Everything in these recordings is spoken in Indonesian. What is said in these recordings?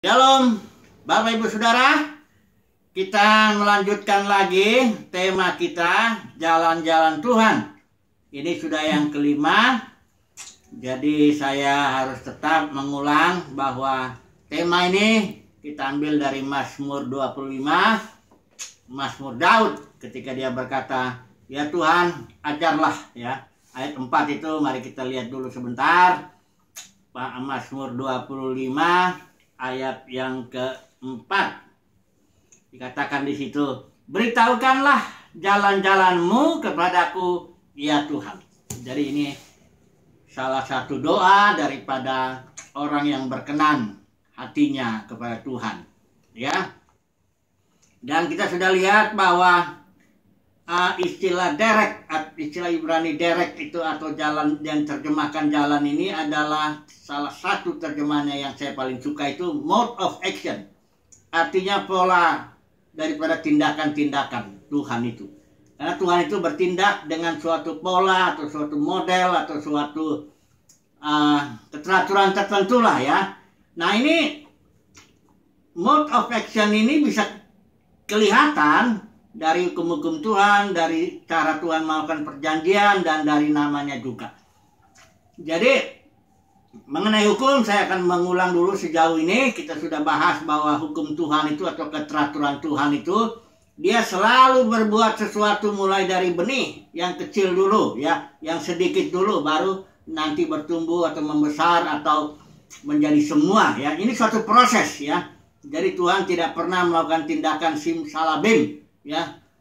Shalom, Bapak Ibu Saudara. Kita melanjutkan lagi tema kita, Jalan-Jalan Tuhan. Ini sudah yang kelima. Jadi saya harus tetap mengulang bahwa tema ini kita ambil dari Mazmur 25, Mazmur Daud ketika dia berkata, "Ya Tuhan, ajarlah," ya. Ayat 4 itu mari kita lihat dulu sebentar. Mazmur 25 ayat yang keempat, dikatakan di situ, "Beritahukanlah jalan-jalanmu kepadaku, ya Tuhan." Jadi ini salah satu doa daripada orang yang berkenan hatinya kepada Tuhan, ya. Dan kita sudah lihat bahwa istilah derek, istilah Ibrani derek itu atau jalan, yang terjemahkan jalan ini adalah salah satu terjemahannya yang saya paling suka, itu mode of action. Artinya pola daripada tindakan-tindakan Tuhan itu. Karena Tuhan itu bertindak dengan suatu pola atau suatu model atau suatu keteraturan tertentu lah, ya. Nah, ini mode of action ini bisa kelihatan dari hukum-hukum Tuhan, dari cara Tuhan melakukan perjanjian, dan dari namanya juga. Jadi mengenai hukum saya akan mengulang dulu. Sejauh ini kita sudah bahas bahwa hukum Tuhan itu atau keteraturan Tuhan itu, dia selalu berbuat sesuatu mulai dari benih yang kecil dulu, ya, yang sedikit dulu, baru nanti bertumbuh atau membesar atau menjadi semua, ya. Ini suatu proses, ya. Jadi Tuhan tidak pernah melakukan tindakan simsalabim, ya,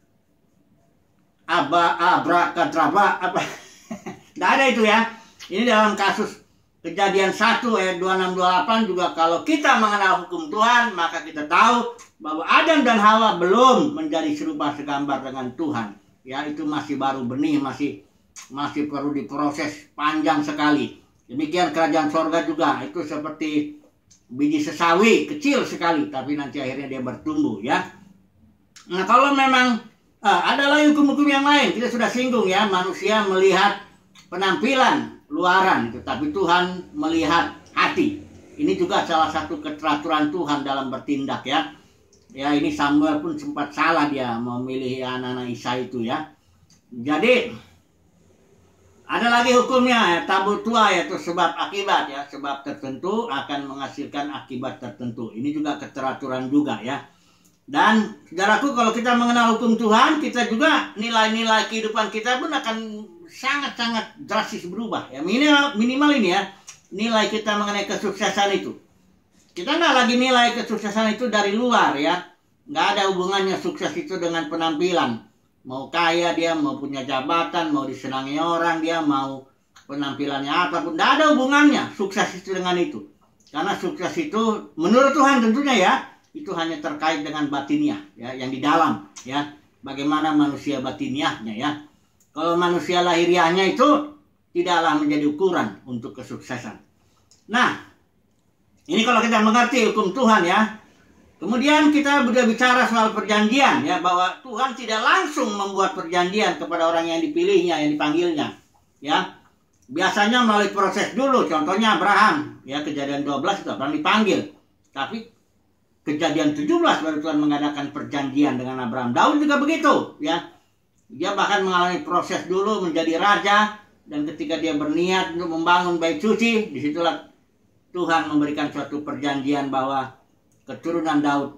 abrakadabra, apa tidak ada itu, ya. Ini dalam kasus Kejadian 1 ayat 26-28 juga, kalau kita mengenal hukum Tuhan, maka kita tahu bahwa Adam dan Hawa belum menjadi serupa segambar dengan Tuhan, ya. Itu masih baru benih, masih perlu diproses panjang sekali. Demikian kerajaan sorga juga, itu seperti biji sesawi kecil sekali, tapi nanti akhirnya dia bertumbuh, ya. Nah, kalau memang ada lagi hukum-hukum yang lain, kita sudah singgung, ya. Manusia melihat penampilan luaran itu, tapi Tuhan melihat hati. Ini juga salah satu keteraturan Tuhan dalam bertindak, ya. Ya, ini Samuel pun sempat salah dia memilih anak-anak Isa itu, ya. Jadi ada lagi hukumnya, ya, tabur tua, yaitu sebab akibat, ya. Sebab tertentu akan menghasilkan akibat tertentu. Ini juga keteraturan juga, ya. Dan saudaraku, kalau kita mengenal hukum Tuhan, kita juga nilai-nilai kehidupan kita pun akan sangat-sangat drastis berubah, ya. Minimal ini, ya, nilai kita mengenai kesuksesan itu. Kita nggak lagi nilai kesuksesan itu dari luar, ya. Nggak ada hubungannya sukses itu dengan penampilan. Mau kaya dia, mau punya jabatan, mau disenangi orang dia, mau penampilannya apapun, nggak ada hubungannya sukses itu dengan itu. Karena sukses itu menurut Tuhan tentunya, ya, itu hanya terkait dengan batiniah, ya, yang di dalam, ya. Bagaimana manusia batiniahnya, ya. Kalau manusia lahiriahnya itu tidaklah menjadi ukuran untuk kesuksesan. Nah, ini kalau kita mengerti hukum Tuhan, ya. Kemudian kita sudah bicara soal perjanjian, ya, bahwa Tuhan tidak langsung membuat perjanjian kepada orang yang dipilihnya, yang dipanggilnya, ya. Biasanya melalui proses dulu. Contohnya Abraham, ya, Kejadian 12 itu Abraham dipanggil. Tapi Kejadian 17 baru Tuhan mengadakan perjanjian dengan Abraham. Daud juga begitu, ya. Dia bahkan mengalami proses dulu menjadi raja, dan ketika dia berniat untuk membangun bait suci, disitulah Tuhan memberikan suatu perjanjian bahwa keturunan Daud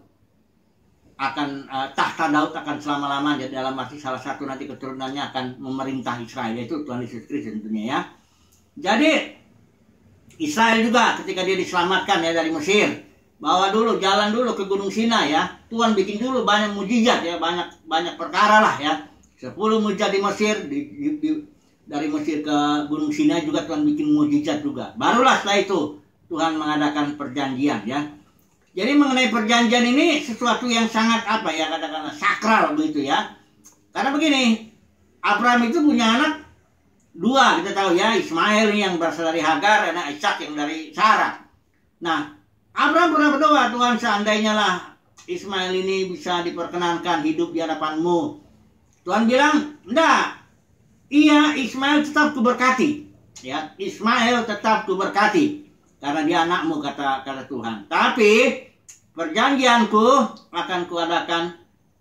akan tahta Daud akan selama-lamanya, dalam arti salah satu nanti keturunannya akan memerintah Israel, yaitu Tuhan Yesus Kristus tentunya, ya. Jadi Israel juga ketika dia diselamatkan, ya, dari Mesir, bawa dulu, jalan dulu ke Gunung Sinai, ya. Tuhan bikin dulu banyak mujizat, ya, banyak perkara lah, ya. 10 mujizat di Mesir, dari Mesir ke Gunung Sinai juga Tuhan bikin mujizat juga. Barulah setelah itu Tuhan mengadakan perjanjian, ya. Jadi mengenai perjanjian ini sesuatu yang sangat apa, ya, katakanlah sakral begitu, ya. Karena begini, Abraham itu punya anak 2, kita tahu, ya, Ismail yang berasal dari Hagar, anak Ishak yang dari Sarah. Nah, Abraham pernah berdoa, "Tuhan, seandainya lah Ismail ini bisa diperkenankan hidup di hadapan-Mu." Tuhan bilang, "Enggak. Iya, Ismail tetap kuberkati, ya. Ismail tetap kuberkati karena dia anakmu," kata Tuhan. "Tapi perjanjianku akan kuadakan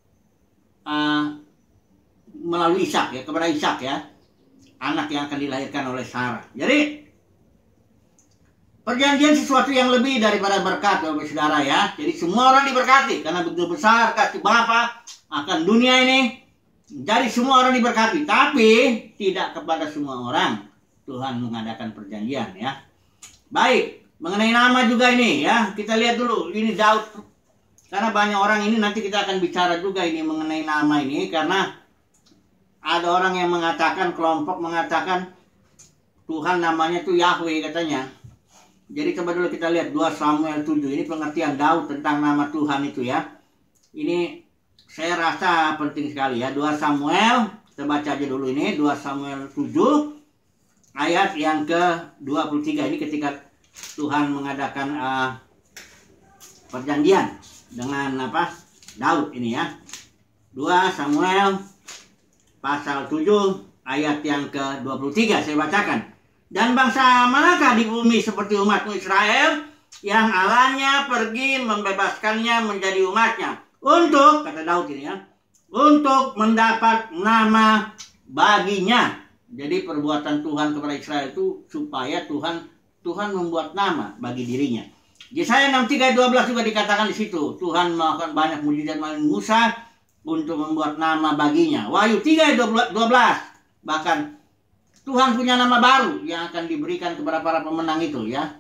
melalui Ishak ya, kepada Ishak ya, anak yang akan dilahirkan oleh Sarah. Jadi perjanjian sesuatu yang lebih daripada berkat, Bapak Saudara ya. Jadi semua orang diberkati karena begitu besar kasih Bapa akan dunia ini. Jadi semua orang diberkati, tapi tidak kepada semua orang Tuhan mengadakan perjanjian ya. Baik, mengenai nama juga ini ya, kita lihat dulu ini Daud. Karena banyak orang ini nanti kita akan bicara juga ini mengenai nama ini, karena ada orang yang mengatakan, kelompok mengatakan Tuhan namanya itu Yahweh katanya. Jadi coba dulu kita lihat 2 Samuel 7, ini pengertian Daud tentang nama Tuhan itu ya. Ini saya rasa penting sekali ya. 2 Samuel, kita baca aja dulu ini, 2 Samuel 7 ayat yang ke-23. Ini ketika Tuhan mengadakan perjanjian dengan Daud ini ya. 2 Samuel pasal 7 ayat yang ke-23 saya bacakan. Dan bangsa manakah di bumi seperti umatmu Israel, yang Allahnya pergi membebaskannya menjadi umatnya, untuk, kata Daud ini ya, untuk mendapat nama baginya. Jadi perbuatan Tuhan kepada Israel itu supaya Tuhan membuat nama bagi dirinya. Yesaya 63 ayat 12 juga dikatakan di situ, Tuhan melakukan banyak mujizat melalui Musa untuk membuat nama baginya. Wahyu 3 ayat 12 bahkan Tuhan punya nama baru yang akan diberikan kepada para pemenang itu ya.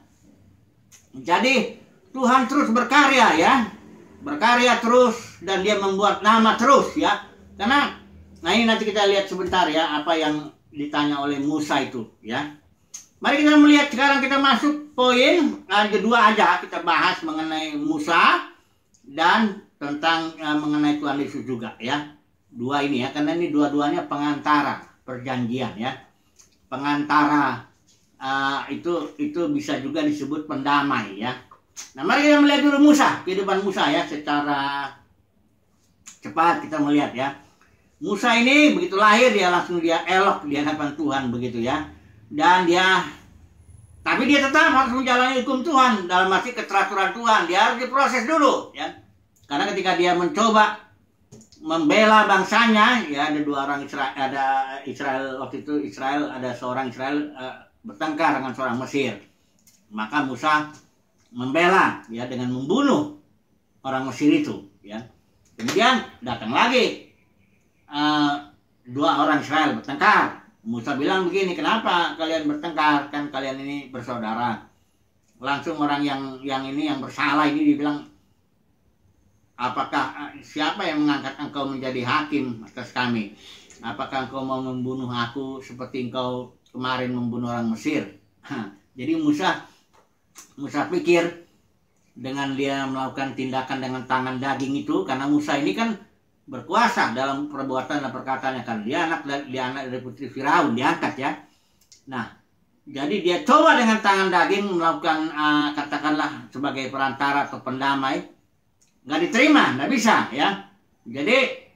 Jadi Tuhan terus berkarya ya, berkarya terus, dan dia membuat nama terus ya. Karena nah ini nanti kita lihat sebentar ya apa yang ditanya oleh Musa itu ya. Mari kita melihat sekarang, kita masuk poin kedua aja, kita bahas mengenai Musa dan tentang mengenai Tuhan Yesus juga ya. Dua ini ya, karena ini dua-duanya pengantara perjanjian ya. Pengantara itu bisa juga disebut pendamai ya. Nah, mari kita melihat dulu Musa, kehidupan Musa ya, secara cepat kita melihat ya. Musa ini begitu lahir dia langsung elok di hadapan Tuhan begitu ya. Dan tapi dia tetap harus menjalani hukum Tuhan, dalam arti keteraturan Tuhan. Dia harus diproses dulu ya. Karena ketika dia mencoba membela bangsanya ya, ada 2 orang Israel, ada Israel waktu itu, ada seorang Israel bertengkar dengan seorang Mesir. Maka Musa membela ya dengan membunuh orang Mesir itu ya. Kemudian datang lagi 2 orang Israel bertengkar. Musa bilang begini, kenapa kalian bertengkar? Kan kalian ini bersaudara. Langsung orang yang ini yang bersalah ini dibilang, apakah siapa yang mengangkat engkau menjadi hakim atas kami? Apakah engkau mau membunuh aku seperti engkau kemarin membunuh orang Mesir? Jadi Musa pikir dengan dia melakukan tindakan dengan tangan daging itu, karena Musa ini kan berkuasa dalam perbuatan dan perkataannya, kan dia anak dari putri Firaun, diangkat ya. Nah, jadi dia coba dengan tangan daging melakukan katakanlah sebagai perantara atau pendamai, nggak diterima, nggak bisa ya. Jadi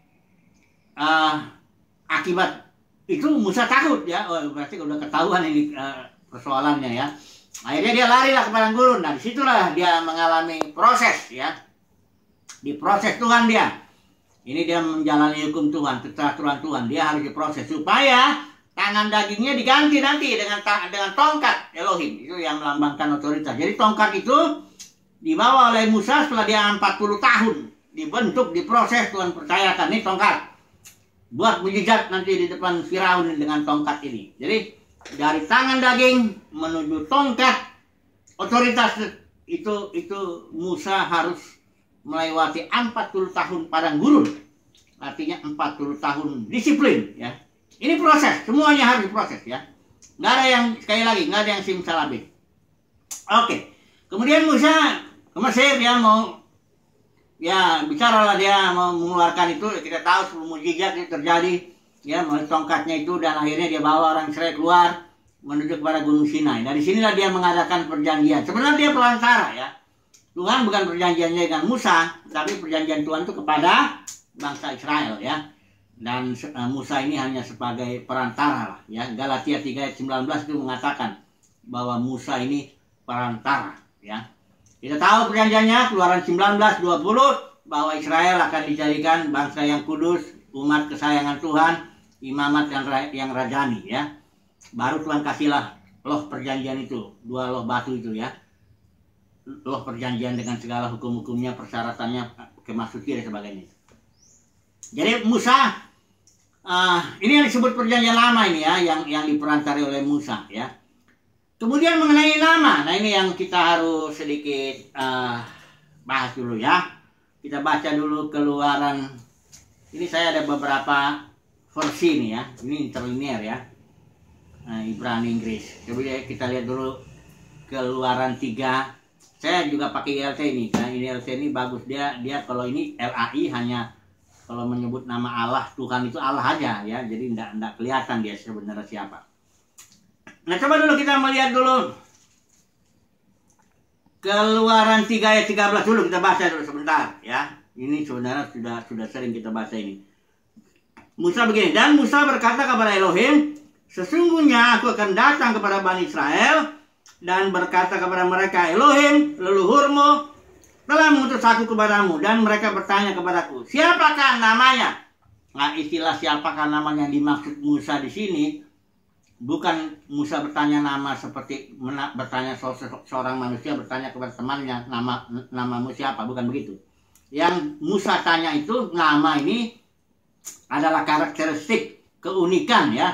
akibat itu Musa takut ya. Oh, berarti udah ketahuan ini persoalannya ya. Akhirnya dia larilah ke padang gurun. Nah, disitulah dia mengalami proses ya. Diproses Tuhan dia. Ini dia menjalani hukum Tuhan, keteraturan Tuhan. Dia harus diproses supaya tangan dagingnya diganti nanti dengan tongkat Elohim. Itu yang melambangkan otoritas. Jadi tongkat itu dibawa oleh Musa setelah dia 40 tahun. Dibentuk, diproses, Tuhan percayakan ini tongkat. Buat mujizat nanti di depan Firaun dengan tongkat ini. Jadi dari tangan daging menuju tongkat otoritas itu Musa harus melewati 40 tahun padang gurun. Artinya 40 tahun disiplin ya. Ini proses, semuanya harus diproses ya. Nggak ada yang, sekali lagi, nggak ada yang simsalabim. Oke. Kemudian Musa ke Mesir, dia mau ya bicaralah, dia mau mengeluarkan itu. Kita tahu sebelum mujizat itu terjadi ya, melalui tongkatnya itu, dan akhirnya dia bawa orang Israel keluar menuju kepada Gunung Sinai. Dari sinilah dia mengadakan perjanjian. Sebenarnya dia pelantara ya. Tuhan bukan perjanjiannya dengan Musa, tapi perjanjian Tuhan itu kepada bangsa Israel ya. Dan Musa ini hanya sebagai perantara lah ya. Galatia 3 ayat 19 itu mengatakan bahwa Musa ini perantara ya. Kita tahu perjanjiannya, Keluaran 19:20, bahwa Israel akan dijadikan bangsa yang kudus, umat kesayangan Tuhan, imamat yang rajani ya. Baru Tuhan kasihlah loh perjanjian itu, 2 loh batu itu ya. Loh perjanjian dengan segala hukum-hukumnya, persyaratannya, kemah suci dan sebagainya. Jadi Musa, ini yang disebut perjanjian lama ini ya, yang diperantari oleh Musa ya. Kemudian mengenai nama, nah ini yang kita harus sedikit bahas dulu ya. Kita baca dulu Keluaran. Ini saya ada beberapa versi nih ya. Ini interlinear ya. Ibrani Inggris. Coba kita lihat dulu Keluaran 3. Saya juga pakai ILT ini. Nah, ini ILT ini bagus, dia kalau ini LAI hanya kalau menyebut nama Allah, Tuhan itu Allah aja ya. Jadi enggak kelihatan dia sebenarnya siapa. Nah, coba dulu kita melihat dulu Keluaran 3 ayat 13 dulu, kita baca dulu sebentar ya. Ini sebenarnya sudah sering kita baca ini. Musa begini, dan Musa berkata kepada Elohim, sesungguhnya aku akan datang kepada Bani Israel dan berkata kepada mereka, Elohim, leluhurmu telah mengutus aku kepadamu. Dan mereka bertanya kepadaku, siapakah namanya? Nah, istilah siapakah namanya yang dimaksud Musa di sini, bukan Musa bertanya nama seperti bertanya seorang manusia bertanya kepada temannya, namamu siapa, bukan begitu. Yang Musa tanya itu, nama ini adalah karakteristik, keunikan ya,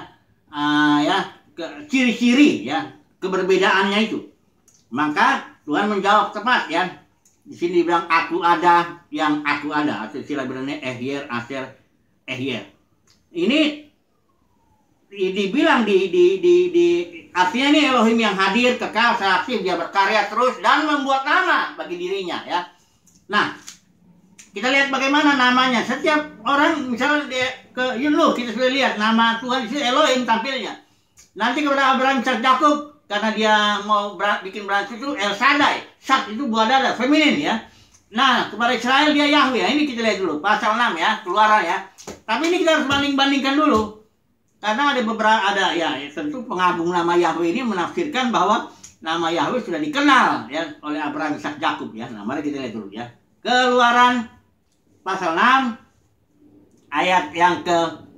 ciri-ciri ya, keberbedaannya itu. Maka Tuhan menjawab tepat ya. Di sini dibilang aku ada yang aku ada, atau istilah Ibrani Ehyer, Aser, Ehyer. Ini dibilang artinya ini Elohim yang hadir, kekal, seaktif, dia berkarya terus dan membuat nama bagi dirinya ya. Nah, kita lihat bagaimana namanya. Setiap orang misalnya dia ke Yunus, kita sudah lihat nama Tuhan itu Elohim tampilnya. Nanti kepada Abraham, Ishak, Yakub, karena dia mau bikin beransur itu El Shaddai, Shat itu buah dada, feminin ya. Nah, kepada Israel dia Yahweh. Ini kita lihat dulu pasal 6 ya, Keluaran ya. Tapi ini kita harus banding-bandingkan dulu. Karena ada beberapa, ya tentu pengagum nama Yahweh ini menafsirkan bahwa nama Yahweh sudah dikenal ya oleh Abraham, Ishak, Yakub ya. Nah, mari kita lihat dulu ya. Keluaran pasal 6 ayat yang ke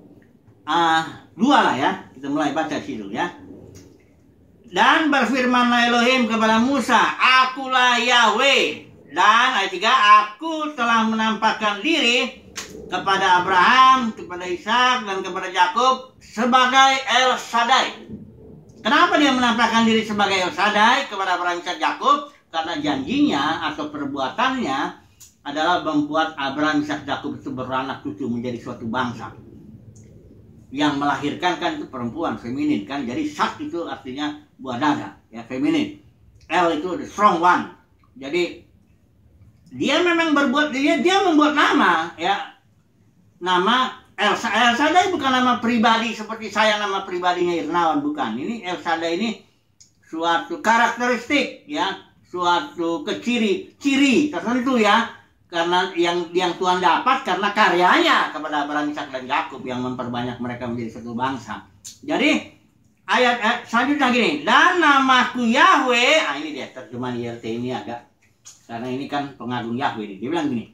2 lah ya. Kita mulai baca situ ya. Dan berfirmanlah Elohim kepada Musa, akulah Yahweh. Dan ayat 3, aku telah menampakkan diri kepada Abraham, kepada Ishak, dan kepada Yakub sebagai El Shaddai. Kenapa dia menampakkan diri sebagai El Shaddai kepada Abraham, Ishak, Yakub? Karena janjinya atau perbuatannya adalah membuat Abraham, Ishak, Yakub itu beranak cucu menjadi suatu bangsa. Yang melahirkan kan itu perempuan, feminin kan. Jadi Shat itu artinya buah dada, ya feminin. El itu the strong one. Jadi dia memang dia membuat nama ya. Nama El Shaddai bukan nama pribadi seperti saya nama pribadinya Irnawan, bukan. Ini El Shaddai ini suatu karakteristik ya, suatu ciri tertentu ya. Karena yang Tuhan dapat karena karyanya kepada Abraham, Ishak, dan Yakub yang memperbanyak mereka menjadi satu bangsa. Jadi ayat selanjutnya gini, dan namaku Yahweh. Nah, ini dia terjemahan ILT ini agak, karena ini kan pengagum Yahweh ini. Dia bilang gini,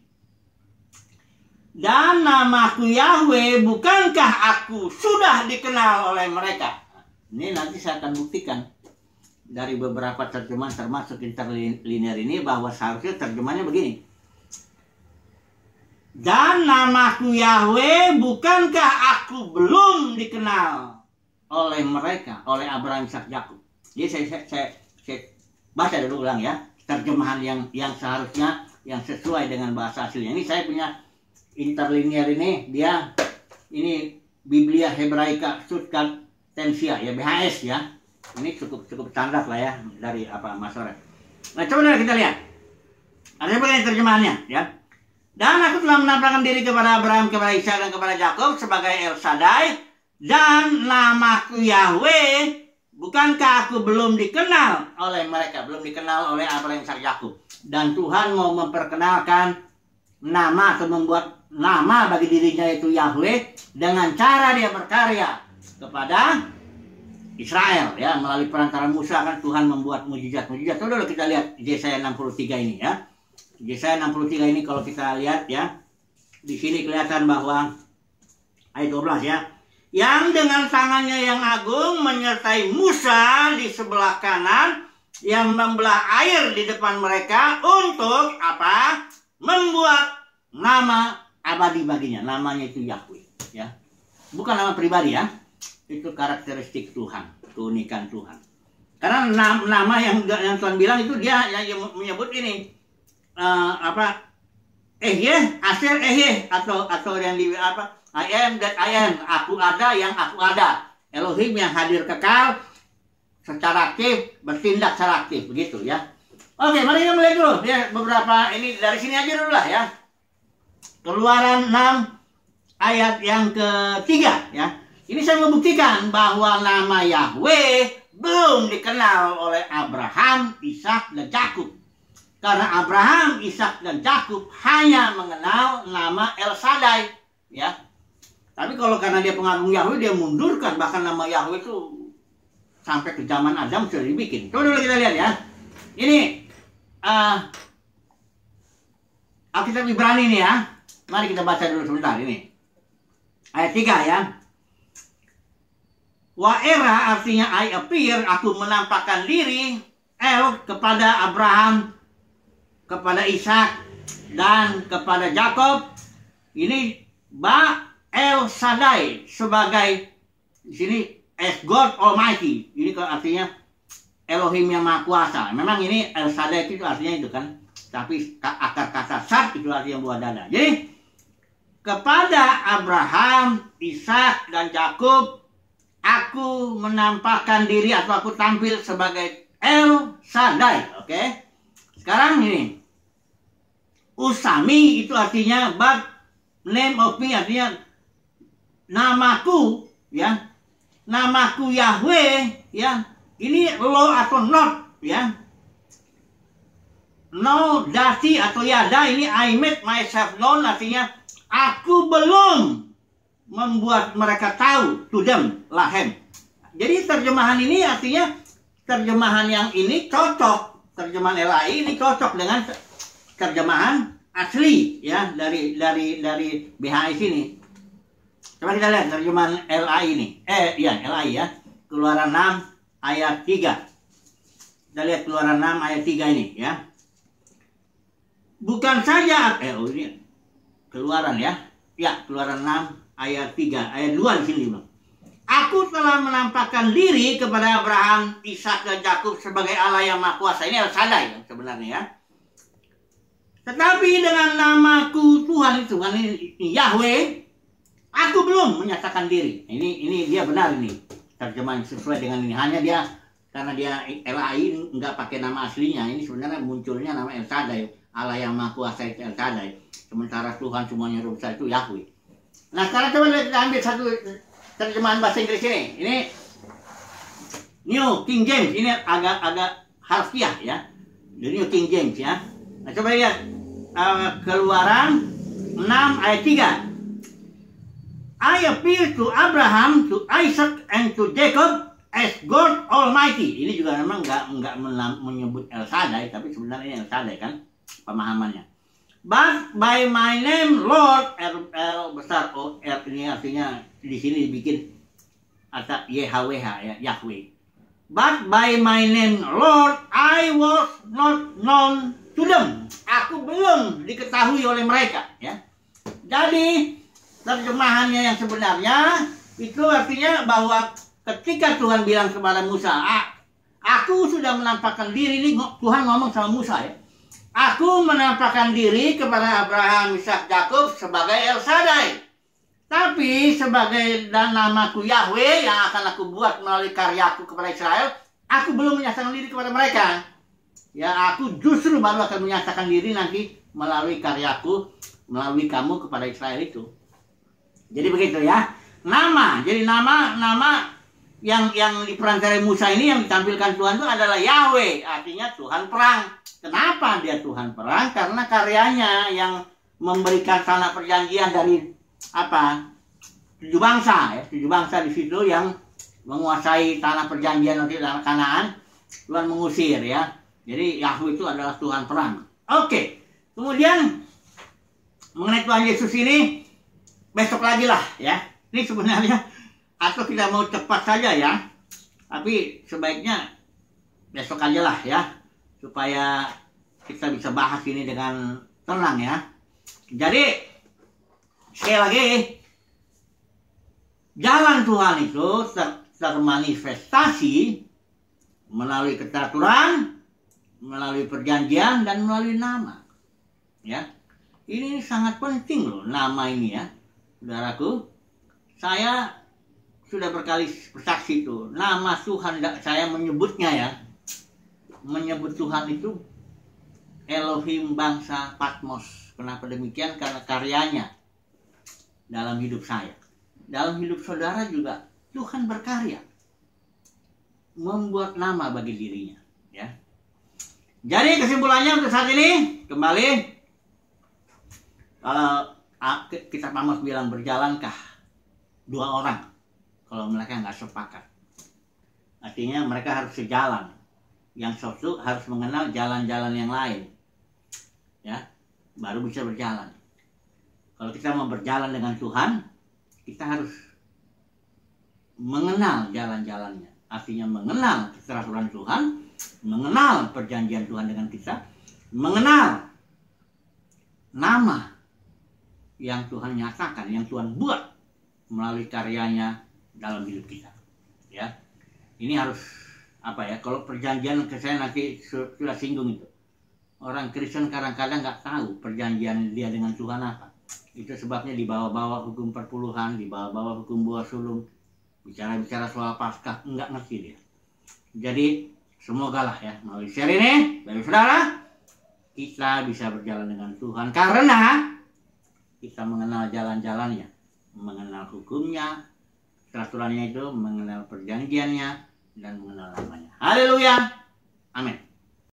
dan namaku Yahweh, bukankah aku sudah dikenal oleh mereka? Ini nanti saya akan buktikan dari beberapa terjemahan termasuk interlinear ini bahwa seharusnya terjemahannya begini. Dan namaku Yahweh, bukankah aku belum dikenal oleh mereka, oleh Abraham, Ishak, Yakub? Jadi saya baca dulu ulang ya, terjemahan yang seharusnya yang sesuai dengan bahasa aslinya. Ini saya punya interlinear ini, ini Biblia Hebraika Stuttgart Tensia ya, BHS ya. Ini cukup standar lah ya dari Mas Ore. Nah, coba kita lihat. Ada bagaimana terjemahannya ya. Dan aku telah menampakkan diri kepada Abraham, kepada Ishak, dan kepada Yakub sebagai El Shaddai. Dan namaku Yahweh, bukankah aku belum dikenal oleh mereka, belum dikenal oleh Abraham, Ishak, Yakub. Dan Tuhan mau memperkenalkan nama atau membuat nama bagi dirinya itu Yahweh dengan cara dia berkarya kepada Israel ya, melalui perantara Musa kan Tuhan membuat mujizat-mujizat. Coba kita lihat Yesaya 63 ini ya. Yesaya 63 ini kalau kita lihat ya, di sini kelihatan bahwa ayat 12 ya. Yang dengan tangannya yang agung menyertai Musa di sebelah kanan, yang membelah air di depan mereka untuk apa? Membuat nama abadi baginya. Namanya itu Yahweh ya. Bukan nama pribadi ya. Itu karakteristik Tuhan, keunikan Tuhan. Karena nama yang Tuhan bilang itu dia yang menyebut ini Asher atau yang di apa? I am that I am, aku ada yang aku ada. Elohim yang hadir kekal secara aktif, bertindak secara aktif, begitu ya. Oke, mari kita mulai dulu ya, beberapa ini dari sini aja dulu lah ya. Keluaran 6 ayat yang ketiga ya. Ini saya membuktikan bahwa nama Yahweh belum dikenal oleh Abraham, Ishak, dan Yakub. Karena Abraham, Ishak, dan Yakub hanya mengenal nama El Shaddai ya. Tapi kalau karena dia pengagung Yahweh, dia mundurkan bahkan nama Yahweh itu sampai ke zaman Adam sudah dibikin. Coba dulu kita lihat ya. Ini Alkitab Ibrani ini ya. Mari kita baca dulu sebentar ini. Ayat 3 ya. Waera artinya I appear, aku menampakkan diri. El kepada Abraham, kepada Ishak, dan kepada Yakub. Ini El Shaddai sebagai di sini as God Almighty. Ini artinya Elohim yang Maha Kuasa. Memang ini El Shaddai itu artinya itu kan. Tapi akar kata Shad itu artinya buah dada. Jadi kepada Abraham, Ishak, dan Yakub, aku menampakkan diri atau aku tampil sebagai El Shaddai. Oke. Sekarang ini Usami itu artinya but name of me, artinya namaku ya, namaku Yahweh ya. Ini lo atau not ya, no dati atau yada. Ini I made myself known, artinya aku belum membuat mereka tahu, to them lahem. Jadi terjemahan ini artinya terjemahan yang ini cocok, terjemahan LAI ini cocok dengan terjemahan asli ya dari BHS ini. Coba kita lihat terjemahan LAI ini. LAI ya. Keluaran 6 ayat 3. Kita lihat Keluaran 6 ayat 3 ini ya. Bukan saja ini Keluaran ya. Ya, Keluaran 6 ayat 3, ayat 2 di sini bilang. Aku telah menampakkan diri kepada Abraham, Ishak, dan Yakub sebagai Allah yang Maha Kuasa. Ini El Shaddai ya, sebenarnya ya. Tetapi dengan namaku Tuhan itu kan ini Yahweh, aku belum menyatakan diri. Ini dia benar ini terjemahan sesuai dengan ini. Hanya dia karena dia LAI nggak pakai nama aslinya. Ini sebenarnya munculnya nama El Shaddai, Allah yang Maha Kuasa itu El Shaddai. Sementara Tuhan semuanya rupa itu Yahweh. Nah sekarang coba kita ambil satu terjemahan bahasa Inggris ini. Ini New King James. Ini agak harfiah ya. The New King James ya. Nah coba lihat Keluaran 6 ayat 3. I appear to Abraham, to Isaac, and to Jacob as God Almighty. Ini juga memang nggak menyebut El Shaddai, tapi sebenarnya El Shaddai kan pemahamannya. But by my name Lord, L besar O R ini artinya di sini dibikin kata YHWH ya, Yahweh. But by my name Lord, I was not known to them. Aku belum diketahui oleh mereka ya. Jadi terjemahannya yang sebenarnya itu artinya bahwa ketika Tuhan bilang kepada Musa, aku sudah menampakkan diri, ini Tuhan ngomong sama Musa ya. Aku menampakkan diri kepada Abraham, Ishak, Yakub sebagai El Shaddai. Tapi sebagai namaku Yahweh yang akan aku buat melalui karyaku kepada Israel, aku belum menyatakan diri kepada mereka. Ya, aku justru baru akan menyatakan diri nanti melalui karyaku, melalui kamu kepada Israel itu. Jadi begitu ya. Nama, jadi nama yang diperantarai Musa ini yang ditampilkan Tuhan itu adalah Yahweh, artinya Tuhan perang. Kenapa dia Tuhan perang? Karena karyanya yang memberikan tanah perjanjian dari 7 bangsa ya, 7 bangsa di situ yang menguasai tanah perjanjian nanti, tanah Kanaan, Tuhan mengusir ya. Jadi Yahweh itu adalah Tuhan perang. Oke. Kemudian mengenai Tuhan Yesus ini besok lagi lah ya. Ini sebenarnya atau kita mau cepat saja ya. Tapi sebaiknya besok aja lah ya, supaya kita bisa bahas ini dengan tenang ya. Jadi sekali lagi, jalan Tuhan itu termanifestasi melalui keteraturan, melalui perjanjian, dan melalui nama. Ya, ini sangat penting loh nama ini ya, saudaraku. Saya sudah berkali bersaksi itu, nama Tuhan saya menyebutnya ya, menyebut Tuhan itu Elohim bangsa Patmos. Kenapa demikian? Karena karyanya dalam hidup saya, dalam hidup saudara juga Tuhan berkarya, membuat nama bagi dirinya ya. Jadi kesimpulannya untuk saat ini, kembali kalau kitab Amos bilang, berjalankah dua orang kalau mereka nggak sepakat? Artinya mereka harus sejalan. Yang satu harus mengenal jalan-jalan yang lain ya, baru bisa berjalan. Kalau kita mau berjalan dengan Tuhan, kita harus mengenal jalan-jalannya. Artinya mengenal keteraturan Tuhan, mengenal perjanjian Tuhan dengan kita, mengenal nama yang Tuhan nyatakan, yang Tuhan buat melalui karyanya dalam hidup kita ya. Ini harus apa ya, kalau perjanjian saya nanti sudah singgung itu. Orang Kristen kadang-kadang nggak tahu perjanjian dia dengan Tuhan apa. Itu sebabnya dibawa-bawa hukum perpuluhan, dibawa-bawa hukum buah sulung, bicara-bicara soal Paskah, nggak ngerti dia. Jadi semoga lah ya, melalui share ini dari saudara, kita bisa berjalan dengan Tuhan karena kita mengenal jalan-jalannya, mengenal hukumnya, peraturannya itu, mengenal perjanjiannya, dan mengenal namanya. Haleluya. Amin.